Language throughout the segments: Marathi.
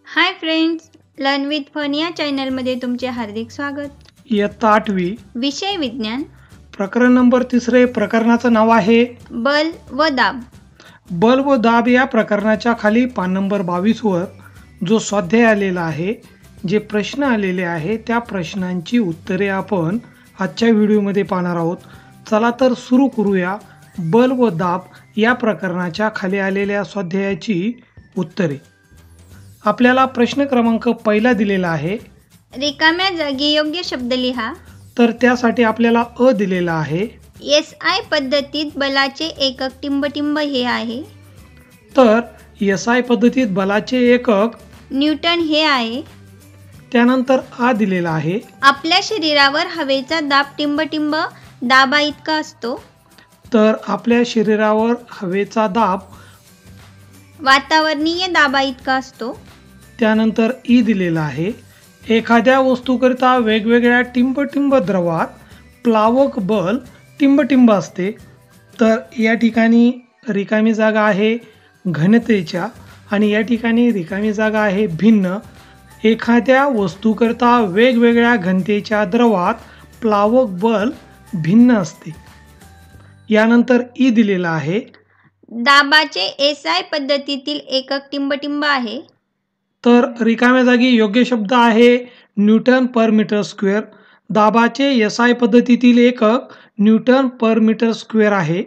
High friends, learn with fun या चॅनलमध्ये तुमचे हार्दिक स्वागत. इयत्ता 8वी विषय विज्ञान. प्रकरण नंबर 3. प्रकरणाचं नाव आहे बल व दाब. बल व दाब. या प्रकरणाच्या खाली पान नंबर 22 वर जो स्वाध्याय आलेला आहे, जे प्रश्न आलेले आहे, त्या प्रश्नांची उत्तरे आपण आजच्या व्हिडिओमध्ये पाहणार आहोत. चला तर सुरू करूया बल व दाब या प्रकरणाच्या खाली आलेल्या स्वाध्यायाची उत्तरे. आपल्याला प्रश्न क्रमांक पहिला दिलेला आहे. रिकाम्या जागी योग्य शब्द लिहा. तर त्यासाठी आपल्याला अ दिलेला आहे. SI पद्धतीत बलाचे एकक टिंबटिंब हे आहे. तर SI पद्धतीत बलाचे एकक न्यूटन हे आहे. त्यानंतर आ दिलेला आहे. आपल्या शरीरावर हवेचा दाब टिंबटिंब दाबा इतका असतो. तर आपल्या शरीरावर हवेचा दाब वातावरणीय दाबा इतका असतो. त्यानंतर ई दिलेला आहे. एखाद्या वस्तूकरिता वेगवेगळ्या टिंबटिंब द्रवात प्लावक बल टिंबटिंब असते. तर या ठिकाणी रिकामी जागा आहे घनतेच्या आणि या ठिकाणी रिकामी जागा आहे भिन्न. एखाद्या वस्तूकरिता वेगवेगळ्या घनतेच्या द्रवात प्लावक बल भिन्न असते. यानंतर ई दिलेला आहे. दाबाचे SI पद्धतीतील एकक टिंबटिंब आहे. तर रिकाम्या जागी योग्य शब्द आहे न्यूटन पर मीटर स्क्वेअर. दाबाचे SI पद्धतीतील एकक न्यूटन पर मीटर स्क्वेअर आहे.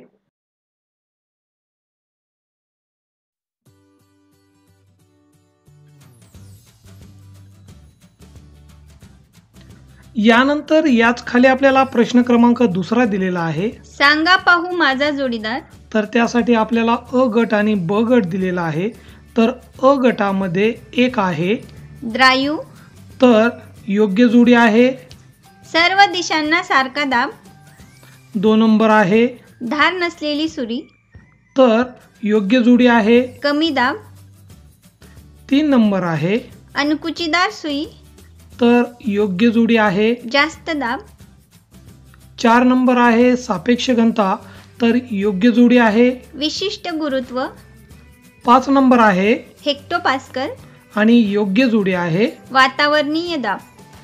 यानंतर याच खाली आपल्याला प्रश्न क्रमांक 2 दिलेला आहे. सांगा पाहू माझा जोडीदार. तर त्यासाठी आपल्याला अ गट आणि ब गट दिलेला आहे. तर अ गटामध्ये 1 आहे. द्रायू. तर योग्य जोडी आहे. सर्व दिशांना सारखा दाब. 2 नंबर आहे. धार नसलेली सुरी. तर योग्य जोडी आहे. कमी दाब. 3 नंबर आहे. अणकुचीदार सुई. तर योग्य जोडी आहे. जास्त दाब. 4 नंबर आहे. सापेक्ष घनता. तर योग्य जोडी आहे. विशिष्ट गुरुत्व. 5 नंबर आहे. हेक्टोपास्कल. आणि योग्य जोडी आहे. वातावरणीय दाब.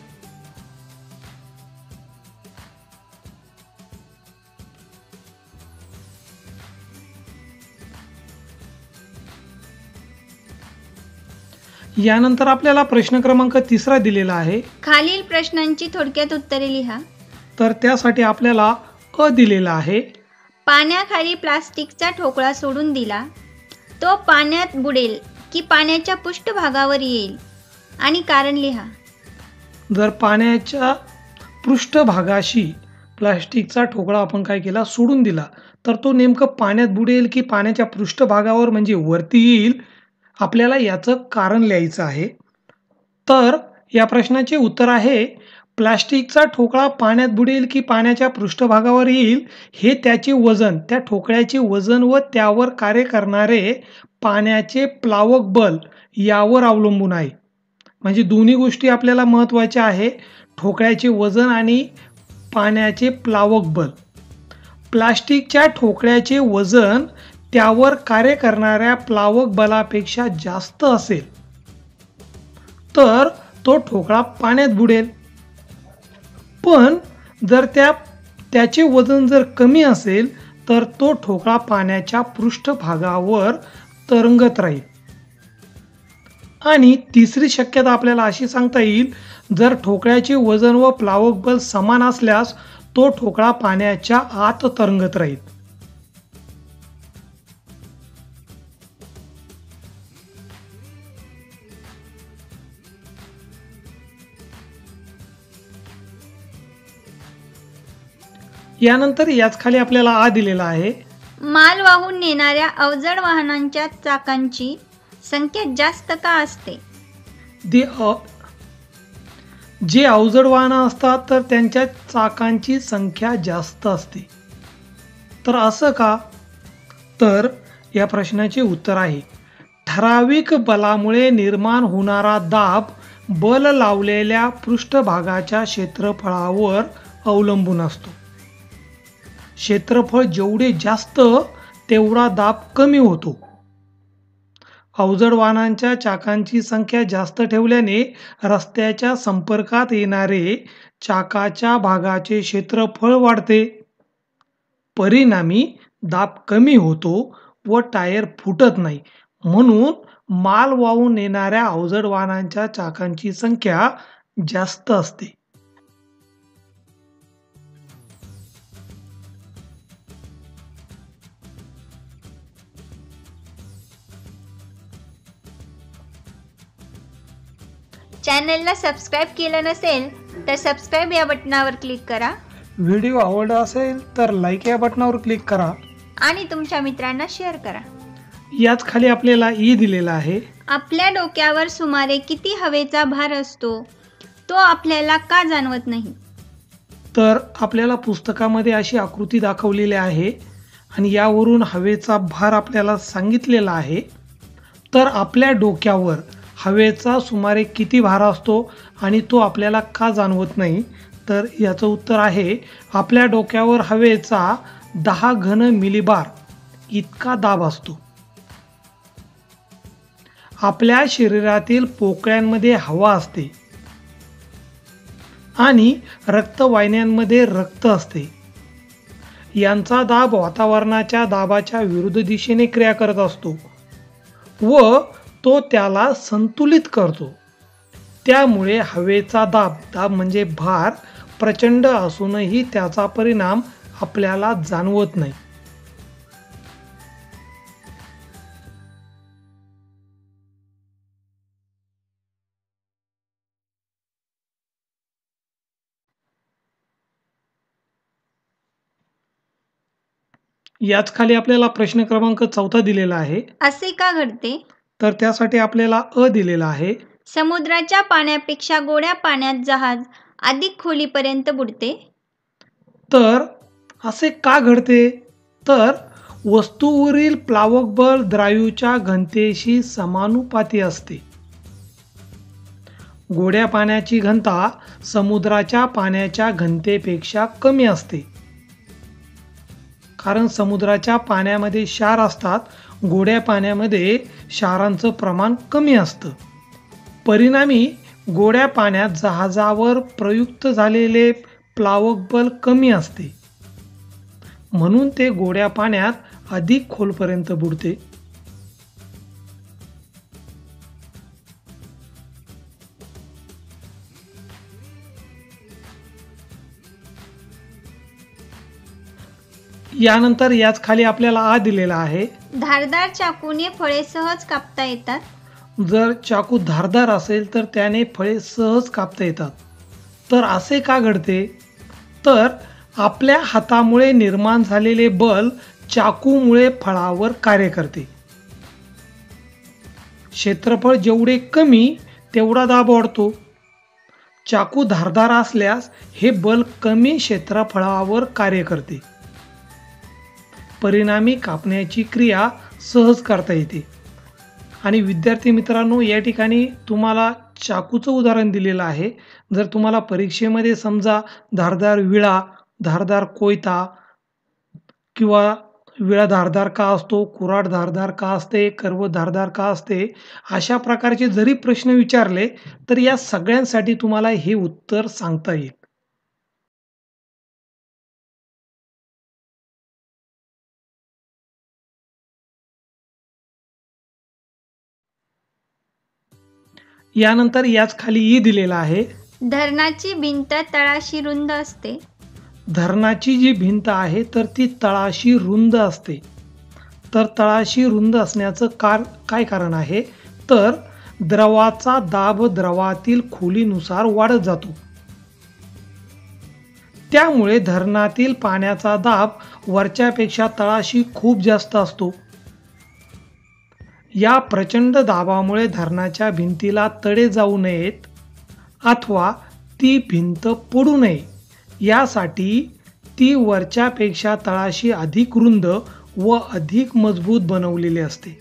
यानंतर आपल्याला प्रश्न क्रमांक 3 दिलेला आहे. खालील प्रश्नांची थोडक्यात उत्तरे लिहा. तर त्यासाठी आपल्याला अ दिलेला आहे. पाण्याखाली प्लास्टिकचा ठोकळा सोडून दिला, तो पाण्यात बुडेल की पाण्याच्या पृष्ठभागावर येईल आणि कारण लिहा. जर पाण्याच्या पृष्ठभागाशी प्लास्टिकचा ठोकळा आपण काय केला सोडून दिला, तर तो नेमकं पाण्यात बुडेल की पाण्याच्या पृष्ठभागावर म्हणजे वरती येईल, आपल्याला याचं कारण लिहायचं आहे. तर या प्रश्नाचे उत्तर आहे प्लास्टिकचा ठोकळा पाण्यात बुडेल की पाण्याच्या पृष्ठभागावर येईल हे त्याचे वजन, त्या ठोकळ्याचे वजन व त्यावर कार्य करणारे पाण्याचे प्लावक बल यावर अवलंबून आहे. म्हणजे दोन्ही गोष्टी आपल्याला महत्त्वाच्या आहे, ठोकळ्याचे वजन आणि पाण्याचे प्लावक बल. प्लास्टिकच्या ठोकळ्याचे वजन त्यावर कार्य करणाऱ्या प्लावक बलापेक्षा जास्त असेल तर तो ठोकळा पाण्यात बुडेल. पण जर त्याचे वजन जर कमी असेल तर तो ठोकळा पाण्याच्या पृष्ठभागावर तरंगत राहील. आणि तिसरी शक्यता आपल्याला अशी सांगता येईल, जर ठोकळ्याचे वजन व प्लावक बल समान असल्यास तो ठोकळा पाण्याच्या आत तरंगत राहील. यानंतर याच खाली आपल्याला आ दिलेला आहे. माल वाहून नेणाऱ्या अवजड वाहनांच्या चाकांची संख्या जास्त का असते? जे अवजड वाहनं असतात तर त्यांच्या चाकांची संख्या जास्त असते. तर असं का? तर या प्रश्नाचे उत्तर आहे ठराविक बलामुळे निर्माण होणारा दाब बल लावलेल्या पृष्ठभागाच्या क्षेत्रफळावर अवलंबून असतो. क्षेत्रफळ जेवढे जास्त तेवढा दाब कमी होतो. अवजड वाहनांच्या चाकांची संख्या जास्त ठेवल्याने रस्त्याच्या संपर्कात येणारे चाकाच्या भागाचे क्षेत्रफळ वाढते. परिणामी दाब कमी होतो व टायर फुटत नाही. म्हणून माल वाहून नेणाऱ्या अवजड वाहनांच्या चाकांची संख्या जास्त असते. चॅनलला सबस्क्राईब केलं नसेल तर सबस्क्राईब या बटनावर क्लिक करा व्हिडिओ आवडला असेल तर लाईक या बटनावर क्लिक करा आणि तुमच्या मित्रांना शेअर करा. याच खाली आपल्याला ई दिलेला आहे. आपल्या डोक्यावर सुमारे किती हवेचा भार असतो तो आपल्याला का जाणवत नाही? तर आपल्याला पुस्तकामध्ये अशी आकृती दाखवलेली आहे आणि यावरून हवेचा भार आपल्याला सांगितलेला आहे. तर आपल्या डोक्यावर हवेचा सुमारे किती भार असतो आणि तो आपल्याला का जाणवत नाही? तर याचं उत्तर आहे, आपल्या डोक्यावर हवेचा 10 घन मिलीबार इतका दाब असतो. आपल्या शरीरातील पोकळ्यांमध्ये हवा असते आणि रक्तवाहिन्यांमध्ये रक्त असते. यांचा दाब वातावरणाच्या दाबाच्या विरुद्ध दिशेने क्रिया करत असतो व तो त्याला संतुलित करतो. त्यामुळे हवेचा दाब म्हणजे भार प्रचंड असूनही त्याचा परिणाम आपल्याला जाणवत नाही. याच खाली आपल्याला प्रश्न क्रमांक 14 दिलेला आहे. असे का घडते? तर त्यासाठी आपल्याला अ दिलेला आहे. समुद्राच्या पाण्यापेक्षा गोड्या पाण्यात जहाज अधिक खोलीपर्यंत बुडते. तर असे का घडते? तर वस्तूवरील प्लावक बल द्राव्यूच्या घनतेशी समानुपाती असते. गोड्या पाण्याची घनता समुद्राच्या पाण्याच्या घनतेपेक्षा कमी असते. कारण समुद्राच्या पाण्यामध्ये क्षार असतात, गोड्या पाण्यामध्ये क्षारांचं प्रमाण कमी असतं. परिणामी गोड्या पाण्यात जहाजावर प्रयुक्त झालेले प्लावक बल कमी असते. म्हणून ते गोड्या पाण्यात अधिक खोलपर्यंत बुडते. यानंतर याच खाली आपल्याला आ दिलेला आहे. धारदार चाकूने फळे सहज कापता येतात. जर चाकू धारदार असेल तर त्याने फळे सहज कापता येतात. तर असे का घडते? तर आपल्या हातामुळे निर्माण झालेले बल चाकूमुळे फळावर कार्य करते. क्षेत्रफळ जेवढे कमी तेवढा दाब वाढतो. चाकू धारदार असल्यास हे बल कमी क्षेत्रफळावर कार्य करते. परिणामी कापण्याची क्रिया सहज करता येते. आणि विद्यार्थी मित्रांनो, या ठिकाणी तुम्हाला चाकूचं उदाहरण दिलेलं आहे. जर तुम्हाला परीक्षेमध्ये समजा धारदार विळा, धारदार कोयता किंवा विळा धारदार का असतो, कुऱ्हाड धारदार का असते, कर्व धारदार का असते, अशा प्रकारचे जरी प्रश्न विचारले तर या सगळ्यांसाठी तुम्हाला हे उत्तर सांगता येईल. यानंतर याच खाली ई दिलेला आहे. धरणाची भिंत तळाशी रुंद असते. धरणाची जी भिंत आहे तर ती तळाशी रुंद असते. तर तळाशी रुंद असण्याचं काय कारण आहे? तर द्रवाचा दाब द्रवातील खोलीनुसार वाढत जातो. त्यामुळे धरणातील पाण्याचा दाब वरच्यापेक्षा तळाशी खूप जास्त असतो. या प्रचंड दाबामुळे धरणाच्या भिंतीला तडे जाऊ नयेत अथवा ती भिंत पडू नये यासाठी ती वरच्यापेक्षा तळाशी अधिक रुंद व अधिक मजबूत बनवलेली असते.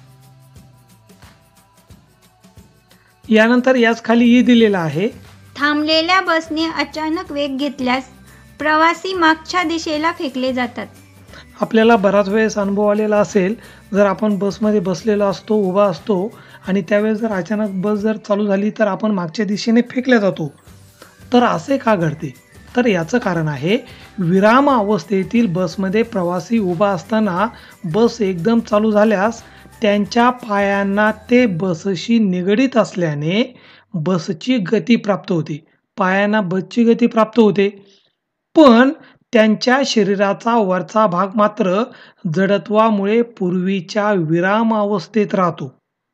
यानंतर याच खाली ई दिलेला आहे. थांबलेल्या बसने अचानक वेग घेतल्यास प्रवासी मागच्या दिशेला फेकले जातात. आपल्याला बराच वेळेस अनुभव आलेला असेल, जर आपण बसमध्ये बसलेलो असतो, उभा असतो आणि त्यावेळेस जर अचानक बस जर चालू झाली तर आपण मागच्या दिशेने फेकल्या जातो. तर असे का घडते? तर याचं कारण आहे, विराम अवस्थेतील बसमध्ये प्रवासी उभा असताना बस एकदम चालू झाल्यास त्यांच्या पायांना ते बसशी निगडीत असल्याने बसची गती प्राप्त होते. पायांना बसची गती प्राप्त होते, पण त्यांच्या शरीराचा वरचा भाग मात्र जडत्वामुळे पूर्वीच्या विराम अवस्थेत राहतो.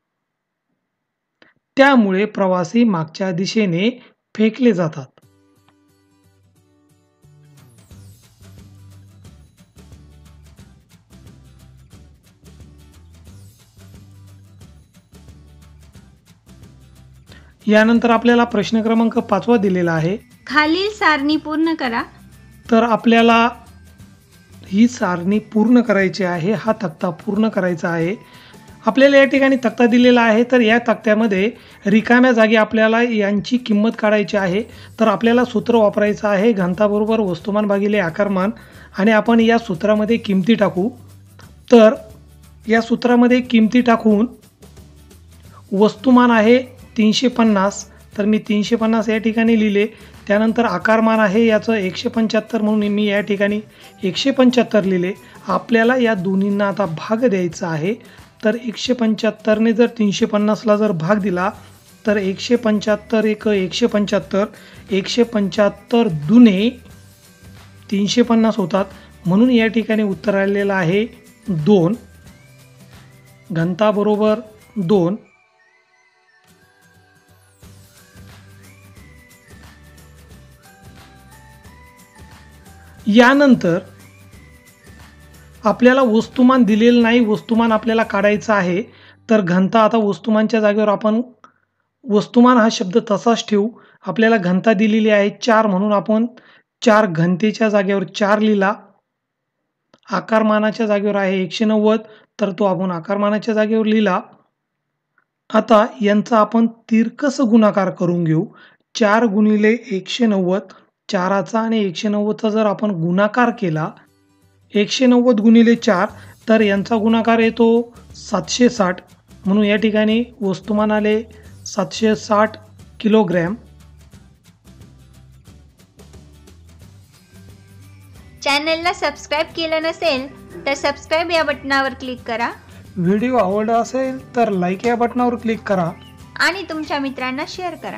त्यामुळे प्रवासी मागच्या दिशेने फेकले जातात. यानंतर आपल्याला प्रश्न क्रमांक 5 दिलेला आहे. खालील सारणी पूर्ण करा. तर आपल्याला ही सारणी पूर्ण करायची आहे. हा तक्ता पूर्ण करायचा आहे. आपल्याला या ठिकाणी तक्ता दिलेला आहे, तर या तक्त्यामध्ये रिकाम्या जागी आपल्याला यांची किंमत काढायची आहे. तर आपल्याला सूत्र वापरायचं आहे घनता बरोबर वस्तुमान भागिले आकारमान आणि आपण या सूत्रामध्ये किमती टाकू. तर या सूत्रामध्ये किमती टाकून वस्तुमान आहे 350, तर मी 350 या ठिकाणी लिहिले. त्यानंतर आकारमान आहे याचं 175 म्हणून मी या ठिकाणी 175 लिहिले. आपल्याला या दोन्हींना आता भाग द्यायचा आहे. तर 175ने जर 350ला जर भाग दिला तर 175 एक 175, 175 दुने 350 होतात. म्हणून या ठिकाणी उत्तर आलेलं आहे 2. घनता बरोबर 2. यानंतर आपल्याला वस्तुमान दिलेलं नाही, वस्तुमान आपल्याला काढायचं आहे. तर घनता आता वस्तुमानच्या जागेवर आपण वस्तुमान हा शब्द तसाच ठेवू. आपल्याला घनता दिलेली आहे 4 म्हणून आपण 4 घनतेच्या जागेवर 4 लिहिला. आकारमानाच्या जागेवर आहे 190, तर तो आपण आकारमानाच्या जागेवर लिहिला. आता यांचा आपण तिरकस गुणाकार करून घेऊ. 4 गुणिले 190, 4चा आणि 190चा जर आपण गुणाकार केला 190 गुणिले 4, तर यांचा गुणाकार येतो 760. म्हणून या ठिकाणी वस्तुमान आले 760 किलोग्रॅम. चॅनलला सबस्क्राईब केलं नसेल तर सबस्क्राईब या बटनावर क्लिक करा व्हिडिओ आवडला असेल तर लाईक या बटनावर क्लिक करा आणि तुमच्या मित्रांना शेअर करा.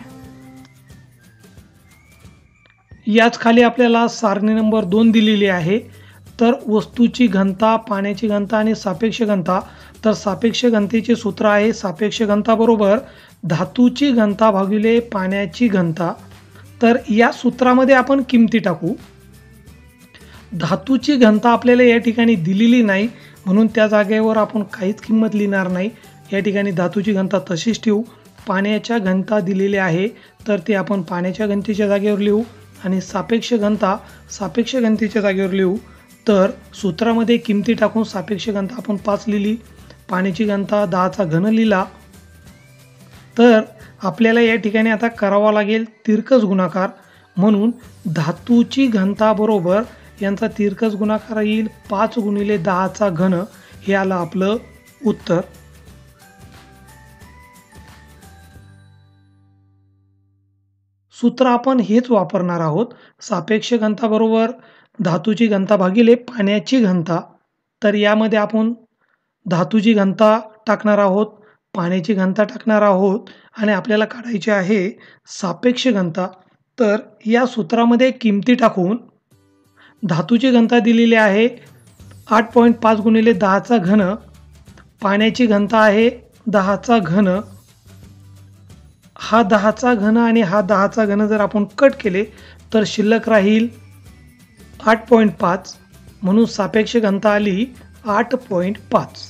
याच खाली आपल्याला सारणी नंबर 2 दिलेली आहे. तर वस्तूची घनता, पाण्याची घनता आणि सापेक्ष घनता. तर सापेक्ष घनतेचे सूत्र आहे सापेक्ष घनता बरोबर धातूची घनता भागिले पाण्याची घनता. तर या सूत्रामध्ये आपण किमती टाकू. धातूची घनता आपल्याला या ठिकाणी दिलेली नाही म्हणून त्या जागेवर आपण काहीच किंमत लिहिणार नाही. या ठिकाणी धातूची घनता तशीच ठेवू. पाण्याच्या घनता दिलेली आहे तर ते आपण पाण्याच्या घनतेच्या जागेवर लिहू आणि सापेक्ष घनता सापेक्ष घनतेच्या जागेवर लिहू. तर सूत्रामध्ये किमती टाकून सापेक्ष घनता आपण 5 लिहिली, पाण्याची घनता 10चा घन लिहिला. तर आपल्याला या ठिकाणी आता करावा लागेल तिरकस गुणाकार. म्हणून धातूची घनता बरोबर यांचा तिरकस गुणाकार येईल 5 गुणिले 10चा घन. हे आलं आपलं उत्तर. सूत्र आपण हेच वापरणार आहोत. सापेक्ष घनता बरोबर धातूची घनता भागिले पाण्याची घनता. तर यामध्ये आपण धातूची घनता टाकणार आहोत, पाण्याची घनता टाकणार आहोत आणि आपल्याला काढायची आहे सापेक्ष घनता. तर या सूत्रामध्ये किमती टाकून धातूची घनता दिलेली आहे 8.5 गुणिले 10चा घन, पाण्याची घनता आहे 10चा घन. हा 10चा घन आणि हा 10चा घन जर आपण कट केले तर शिल्लक राहील 8.5. म्हणून सापेक्ष घनता आली 8.5.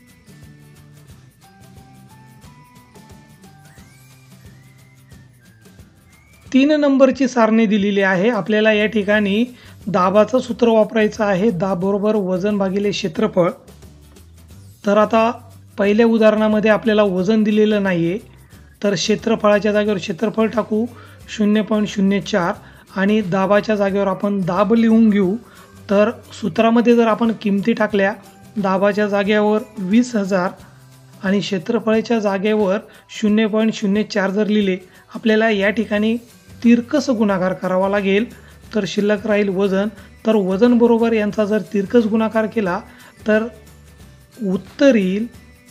तीन नंबरची सारणी दिलेली आहे. आपल्याला या ठिकाणी दाबाचं सूत्र वापरायचं आहे. दाब बरोबर वजन भागिले क्षेत्रफळ. तर आता पहिल्या उदाहरणामध्ये आपल्याला वजन दिलेलं नाहीये तर क्षेत्रफळाच्या जागेवर क्षेत्रफळ टाकू. 0.04 आणि दाबाच्या जागेवर आपण दाब लिहून घेऊ. तर सूत्रामध्ये जर आपण किमती टाकल्या, दाबाच्या जागेवर 20,000 आणि क्षेत्रफळाच्या जागेवर 0.04 जर लिहिले, आपल्याला या ठिकाणी तिरकस गुणाकार करावा लागेल. तर शिल्लक राहील वजन. तर वजन बरोबर यांचा जर तिरकस गुणाकार केला तर उत्तर येईल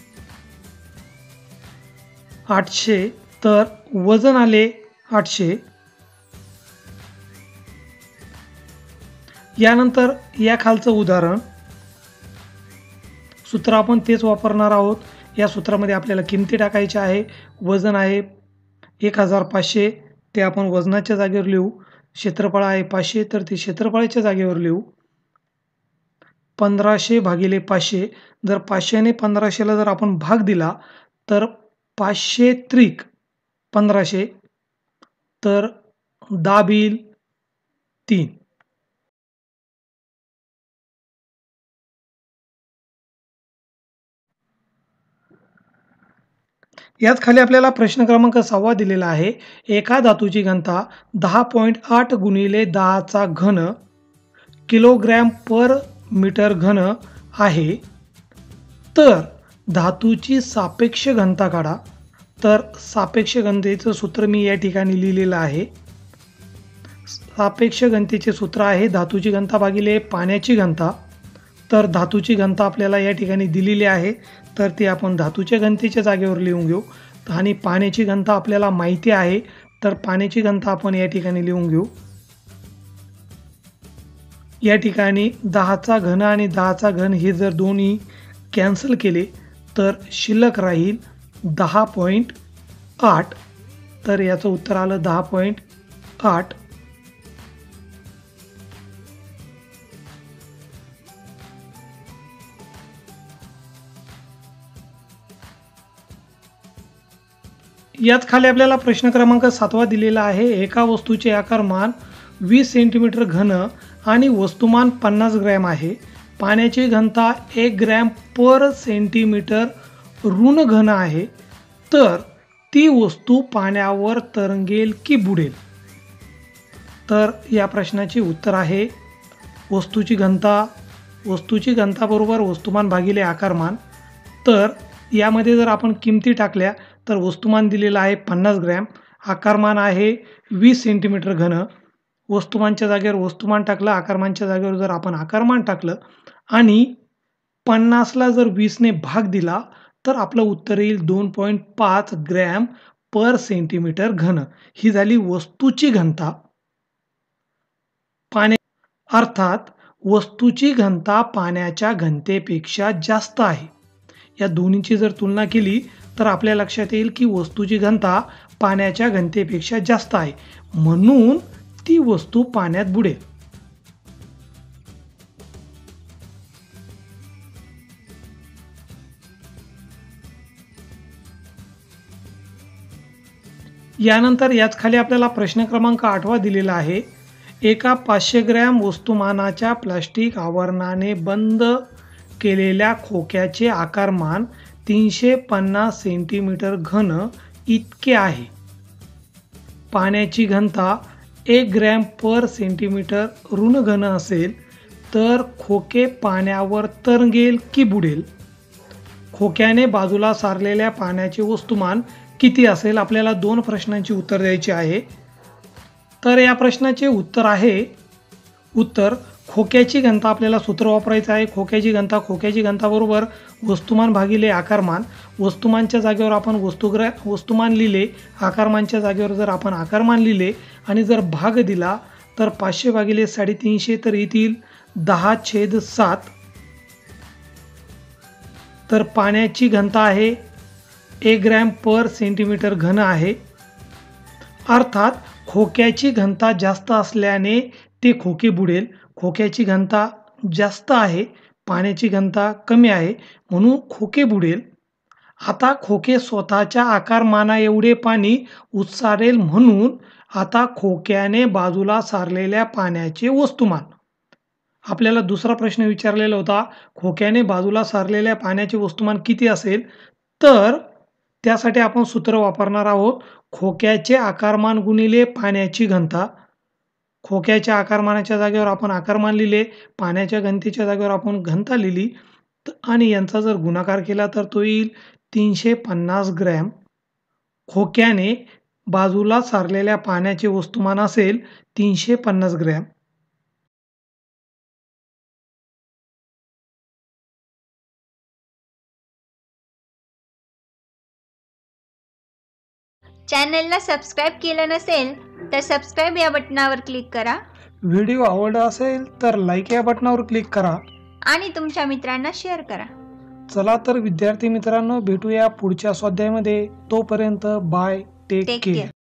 800. तर वजन आले 800. यानंतर या खालचं उदाहरण, सूत्र आपण तेच वापरणार आहोत. या सूत्रामध्ये आपल्याला किमती टाकायच्या आहे. वजन आहे 1500, ते आपण वजनाच्या जागेवर लिहू. क्षेत्रफळ आहे 500, तर ते क्षेत्रफळाच्या जागेवर लिहू. 1500 भागिले 500. जर 500 ने 1500ला जर आपण भाग दिला तर 500 त्रिक 1500, तर दाब येईल 3. याच खाली आपल्याला प्रश्न क्रमांक 6 दिलेला आहे. एका धातूची घनता 10.8 गुणिले 10चा घन किलोग्रॅम पर मीटर घन आहे. तर धातूची सापेक्ष घनता काढा. तर सापेक्ष घनतेचं सूत्र मी या ठिकाणी लिहिलेलं आहे. सापेक्ष घनतेचे सूत्र आहे धातूची घनता भागिले पाण्याची घनता. तर धातूची घनता आपल्याला या ठिकाणी दिलेली आहे, तर ती आपण धातूच्या घनतेच्या जागेवर लिहून घेऊ. आणि पाण्याची घनता आपल्याला माहिती आहे, तर पाण्याची घनता आपण या ठिकाणी लिहून घेऊ. या ठिकाणी 10चा घन आणि 10चा घन हे जर दोन्ही कॅन्सल केले तर शिल्लक राहील 10.8. तर याचं उत्तर आलं 10.8. याच खाली आपल्याला प्रश्न क्रमांक 7 दिलेला आहे. एका वस्तूचे आकारमान 20 सेंटीमीटर घन आणि वस्तुमान 50 ग्रॅम आहे. पाण्याची घनता 1 ग्रॅम पर सेंटीमीटर ऋण घन आहे. तर ती वस्तू पाण्यावर तरंगेल की बुडेल? तर या प्रश्नाचे उत्तर आहे वस्तूची घनता बरोबर वस्तुमान भागिले आकारमान. तर यामध्ये जर आपण किमती टाकल्या तर वस्तुमान दिलेलं आहे 50 ग्रॅम, आकारमान आहे 20 सेंटीमीटर घन. वस्तुमानच्या जागेवर वस्तुमान टाकलं, आकारमानच्या जागेवर जर आपण आकारमान टाकलं आणि 50ला जर 20ने भाग दिला तर आपलं उत्तर येईल 2.5 ग्रॅम पर सेंटीमीटर घन. ही झाली वस्तूची घनता. अर्थात वस्तूची घनता पाण्याच्या घनतेपेक्षा जास्त आहे. या दोन्हीची जर तुलना केली तर आपल्या लक्षात येईल की वस्तूची घनता पाण्याच्या घनतेपेक्षा जास्त आहे, म्हणून ती वस्तू पाण्यात बुडेल. यानंतर याच खाली आपल्याला प्रश्न क्रमांक 8 दिलेला आहे. एका 500 ग्रॅम वस्तुमानाच्या प्लास्टिक आवरणाने बंद केलेल्या खोक्याचे आकारमान 350 सेंटीमीटर घन इतके आहे. पाण्याची घनता 1 ग्रॅम पर सेंटीमीटर ऋण घन असेल तर खोके पाण्यावर तरंगेल की बुडेल? खोक्याने बाजूला सारलेल्या पाण्याचे वस्तुमान किती असेल? आपल्याला 2 प्रश्नांची उत्तर द्यायची आहे. तर या प्रश्नाचे उत्तर आहे खोक्याची घनता. आपल्याला सूत्र वापरायचं आहे. खोक्याची घनता बरोबर वस्तुमान भागिले आकारमान. वस्तुमानच्या जागेवर आपण वस्तुमान लिहिले, आकारमानच्या जागेवर जर आपण आकारमान लिहिले आणि जर भाग दिला तर 500 भागिले 350 तर येतील 10/7. तर पाण्याची घनता आहे 1 ग्रॅम पर सेंटीमीटर घन आहे. अर्थात खोक्याची घनता जास्त असल्याने ते खोके बुडेल. खोक्याची घनता जास्त आहे, पाण्याची घनता कमी आहे, म्हणून खोके बुडेल. आता खोके स्वतःच्या आकारमाना एवढे पाणी उत्सारेल, म्हणून आता खोक्याने बाजूला सारलेल्या पाण्याचे वस्तुमान. आपल्याला दुसरा प्रश्न विचारलेला होता, खोक्याने बाजूला सारलेल्या पाण्याचे वस्तुमान किती असेल? तर त्यासाठी आपण सूत्र वापरणार आहोत खोक्याचे आकारमान गुणिले पाण्याची घनता. खोक्याच्या आकारमानाच्या जागेवर आपण आकारमान लिहिले, पाण्याच्या घनतेच्या जागेवर आपण घनता लिहिली आणि यांचा जर गुणाकार केला तर तो येईल 350 ग्रॅम. खोक्याने बाजूला सारलेल्या पाण्याचे वस्तुमान असेल 350 ग्रॅम. चॅनलला सबस्क्राईब केलं नसेल तर सबस्क्राईब या बटनावर क्लिक करा व्हिडिओ आवडला असेल तर लाईक या बटनावर क्लिक करा आणि तुमच्या मित्रांना शेअर करा. चला तर विद्यार्थी मित्रांनो, भेटूया पुढच्या स्वाध्यायामध्ये. तोपर्यंत bye, take take care. Care.